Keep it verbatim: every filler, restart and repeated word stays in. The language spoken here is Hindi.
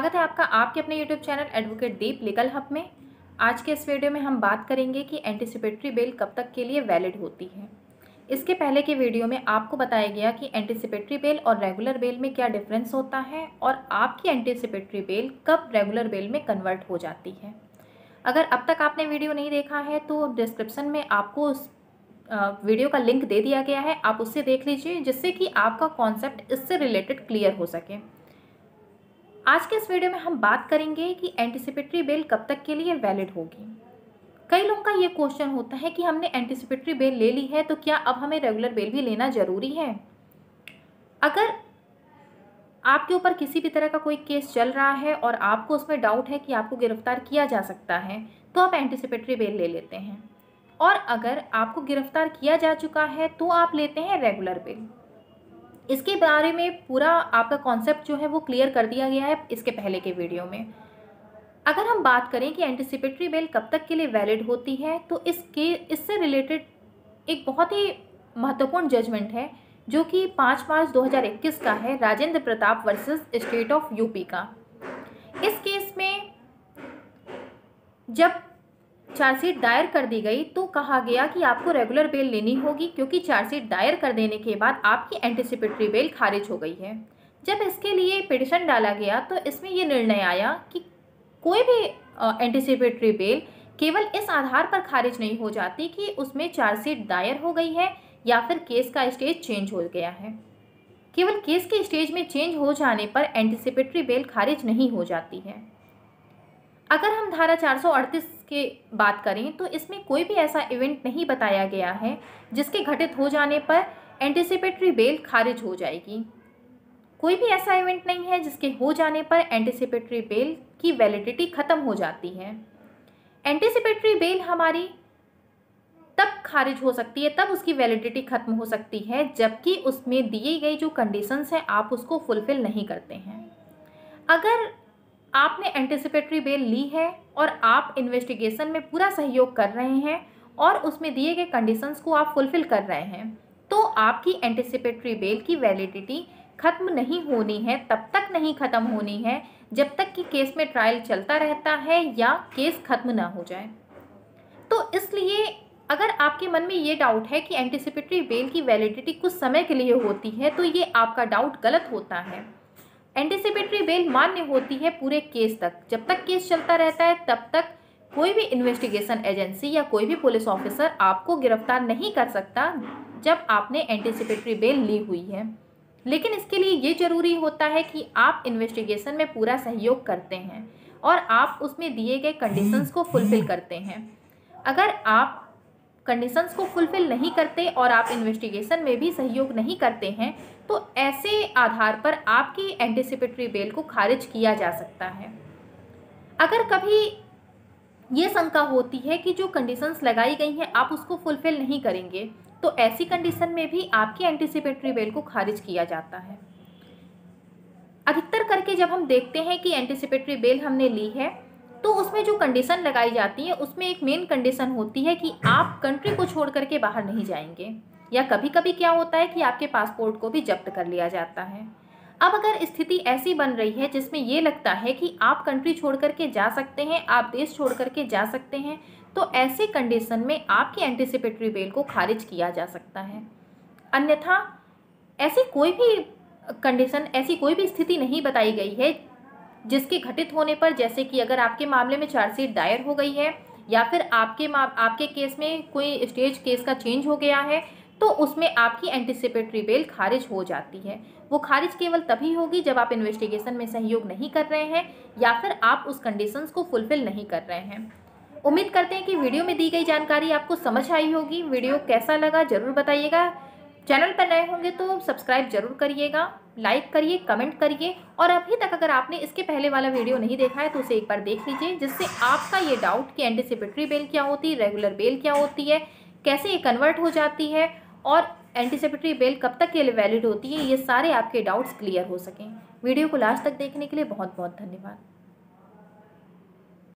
स्वागत है आपका आपके अपने YouTube channel advocate Deep legal hub में। आज के इस वीडियो में हम बात करेंगे कि एंटीसिपेटरी बेल कब तक के लिए वैलिड होती है। इसके पहले के वीडियो में आपको बताया गया कि एंटीसिपेटरी बेल और रेगुलर बेल में क्या डिफरेंस होता है और आपकी एंटीसिपेटरी बेल कब रेगुलर बेल में कन्वर्ट हो जाती है। अगर अब तक आपने वीडियो नहीं देखा है तो डिस्क्रिप्शन में आपको उस वीडियो का लिंक दे दिया गया है, आप उससे देख लीजिए जिससे कि आपका कॉन्सेप्ट इससे रिलेटेड क्लियर हो सके। आज के इस वीडियो में हम बात करेंगे कि एंटीसिपेटरी बेल कब तक के लिए वैलिड होगी। कई लोगों का ये क्वेश्चन होता है कि हमने एंटीसिपेटरी बेल ले ली है तो क्या अब हमें रेगुलर बेल भी लेना ज़रूरी है। अगर आपके ऊपर किसी भी तरह का कोई केस चल रहा है और आपको उसमें डाउट है कि आपको गिरफ्तार किया जा सकता है तो आप एंटीसिपेटरी बेल ले लेते हैं, और अगर आपको गिरफ्तार किया जा चुका है तो आप लेते हैं रेगुलर बेल। इसके बारे में पूरा आपका कॉन्सेप्ट जो है वो क्लियर कर दिया गया है इसके पहले के वीडियो में। अगर हम बात करें कि एंटीसिपेटरी बेल कब तक के लिए वैलिड होती है तो इसके इससे रिलेटेड एक बहुत ही महत्वपूर्ण जजमेंट है जो कि पाँच मार्च दो हज़ार इक्कीस का है, Rajendra Pratap versus state of UP का। इस केस में जब चार्जशीट दायर कर दी गई तो कहा गया कि आपको रेगुलर बेल लेनी होगी क्योंकि चार्जशीट दायर कर देने के बाद आपकी एंटीसिपेटरी बेल खारिज हो गई है। जब इसके लिए पिटिशन डाला गया तो इसमें ये निर्णय आया कि कोई भी एंटीसिपेटरी बेल केवल इस आधार पर खारिज नहीं हो जाती कि उसमें चार्जशीट दायर हो गई है या फिर केस का स्टेज चेंज हो गया है। केवल केस के स्टेज में चेंज हो जाने पर एंटीसिपेटरी बेल खारिज नहीं हो जाती है। अगर हम धारा चार सौ अड़तीस की बात करें तो इसमें कोई भी ऐसा इवेंट नहीं बताया गया है जिसके घटित हो जाने पर एंटीसिपेटरी बेल खारिज हो जाएगी। कोई भी ऐसा इवेंट नहीं है जिसके हो जाने पर एंटीसिपेटरी बेल की वैलिडिटी खत्म हो जाती है। एंटीसिपेटरी बेल हमारी तब खारिज हो सकती है, तब उसकी वैलिडिटी खत्म हो सकती है जबकि उसमें दिए गए जो कंडीशंस हैं आप उसको फुलफिल नहीं करते हैं। अगर आपने एंटीसिपेटरी बेल ली है और आप इन्वेस्टिगेशन में पूरा सहयोग कर रहे हैं और उसमें दिए गए कंडीशंस को आप फुलफिल कर रहे हैं तो आपकी एंटीसिपेटरी बेल की वैलिडिटी खत्म नहीं होनी है, तब तक नहीं खत्म होनी है जब तक कि केस में ट्रायल चलता रहता है या केस खत्म ना हो जाए। तो इसलिए अगर आपके मन में ये डाउट है कि एंटीसिपेटरी बेल की वैलिडिटी कुछ समय के लिए होती है तो ये आपका डाउट गलत होता है। एंटीसिपेटरी बेल मान्य होती है पूरे केस तक, जब तक केस चलता रहता है तब तक कोई भी इन्वेस्टिगेशन एजेंसी या कोई भी पुलिस ऑफिसर आपको गिरफ्तार नहीं कर सकता जब आपने एंटीसिपेटरी बेल ली हुई है। लेकिन इसके लिए ये ज़रूरी होता है कि आप इन्वेस्टिगेशन में पूरा सहयोग करते हैं और आप उसमें दिए गए कंडीशंस को फुलफिल करते हैं। अगर आप कंडीशंस को फुलफिल नहीं करते और आप इन्वेस्टिगेशन में भी सहयोग नहीं करते हैं तो ऐसे आधार पर आपकी एंटीसिपेटरी बेल को खारिज किया जा सकता है। अगर कभी ये शंका होती है कि जो कंडीशंस लगाई गई हैं आप उसको फुलफिल नहीं करेंगे तो ऐसी कंडीशन में भी आपकी एंटीसिपेटरी बेल को खारिज किया जाता है। अधिकतर करके जब हम देखते हैं कि एंटीसिपेटरी बेल हमने ली है तो उसमें जो कंडीशन लगाई जाती है उसमें एक मेन कंडीशन होती है कि आप कंट्री को छोड़ करके बाहर नहीं जाएंगे, या कभी कभी क्या होता है कि आपके पासपोर्ट को भी जब्त कर लिया जाता है। अब अगर स्थिति ऐसी बन रही है जिसमें ये लगता है कि आप कंट्री छोड़ करके जा सकते हैं, आप देश छोड़ करके जा सकते हैं, तो ऐसे कंडीशन में आपकी एंटीसिपेटरी बेल को खारिज किया जा सकता है। अन्यथा ऐसी कोई भी कंडीशन, ऐसी कोई भी स्थिति नहीं बताई गई है जिसके घटित होने पर, जैसे कि अगर आपके मामले में चार्जशीट दायर हो गई है या फिर आपके आपके केस में कोई स्टेज केस का चेंज हो गया है तो उसमें आपकी एंटीसिपेटरी बेल खारिज हो जाती है। वो खारिज केवल तभी होगी जब आप इन्वेस्टिगेशन में सहयोग नहीं कर रहे हैं या फिर आप उस कंडीशंस को फुलफिल नहीं कर रहे हैं। उम्मीद करते हैं कि वीडियो में दी गई जानकारी आपको समझ आई होगी। वीडियो कैसा लगा ज़रूर बताइएगा। चैनल पर नए होंगे तो सब्सक्राइब जरूर करिएगा, लाइक करिए, कमेंट करिए, और अभी तक अगर आपने इसके पहले वाला वीडियो नहीं देखा है तो उसे एक बार देख लीजिए जिससे आपका ये डाउट कि एंटीसिपेटरी बेल क्या होती है, रेगुलर बेल क्या होती है, कैसे ये कन्वर्ट हो जाती है और एंटीसिपेटरी बेल कब तक के लिए वैलिड होती है, ये सारे आपके डाउट्स क्लियर हो सकें। वीडियो को लास्ट तक देखने के लिए बहुत बहुत धन्यवाद।